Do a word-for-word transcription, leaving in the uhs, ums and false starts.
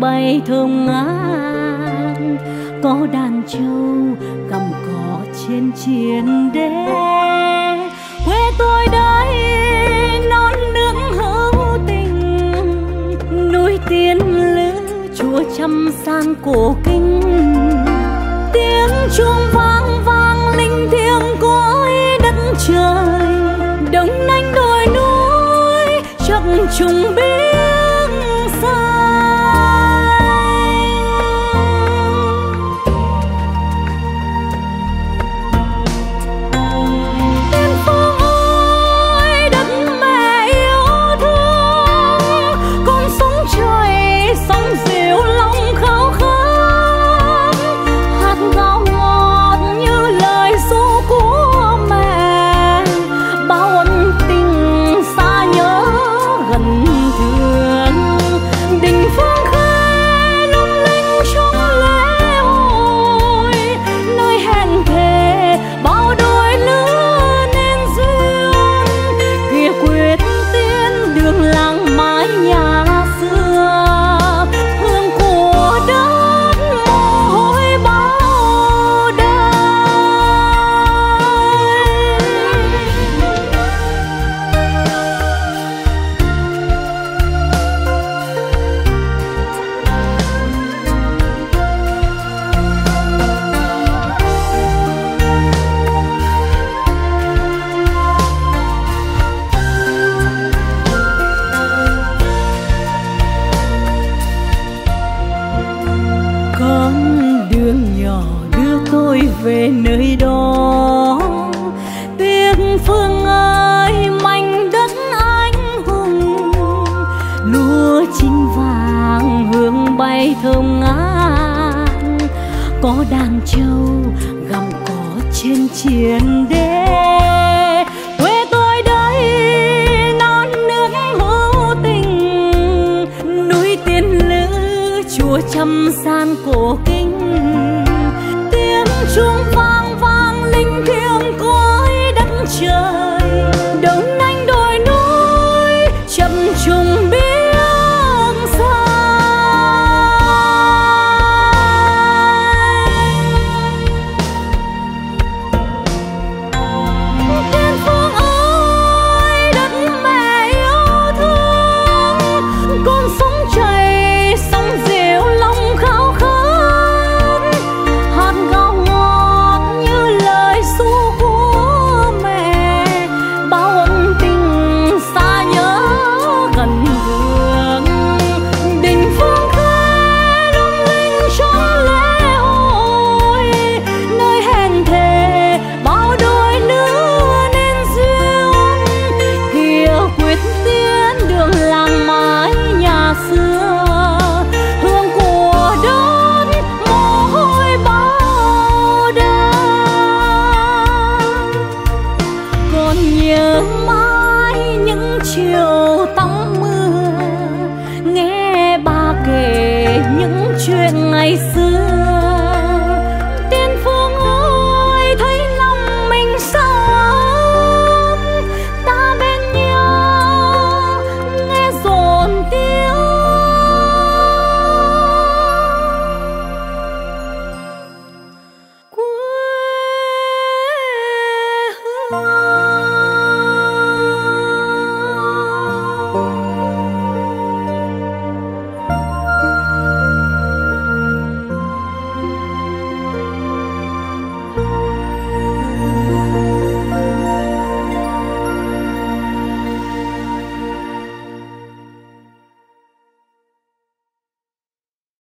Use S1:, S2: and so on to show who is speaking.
S1: bay thơm ngát, có đàn trâu gặm cỏ trên chiến đế. Quê tôi đây non nước hữu tình, núi tiên lữ chùa trăm gian cổ kinh. Tiếng chuông vang vang linh thiêng cõi đất trời, đông nanh đồi núi chập trùng biếc xanh. Tiên Phương ơi đất mẹ yêu thương, con sóng trời sóng dịu lòng khao khát. Hát gạo ngọt như lời ru của mẹ, bao ân tình xa nhớ gần thương. Đình phương khai lung linh trong lễ hội, nơi hẹn thề bao đôi lứa nên duyên. Kia quyết tiên đường làng mái nhà xưa, hương của đất mồ hôi bao đời. Con đường nhỏ đưa tôi về nơi đó. Tiếc Phương ơi mảnh đất anh hùng, lúa chín vàng hương bay thơm ngát, có đàn trâu gặm cỏ trên chiến đế. Quê tôi đây non nước hữu tình, núi tiên lữ chùa trăm gian cổ kinh. Tiếng chuông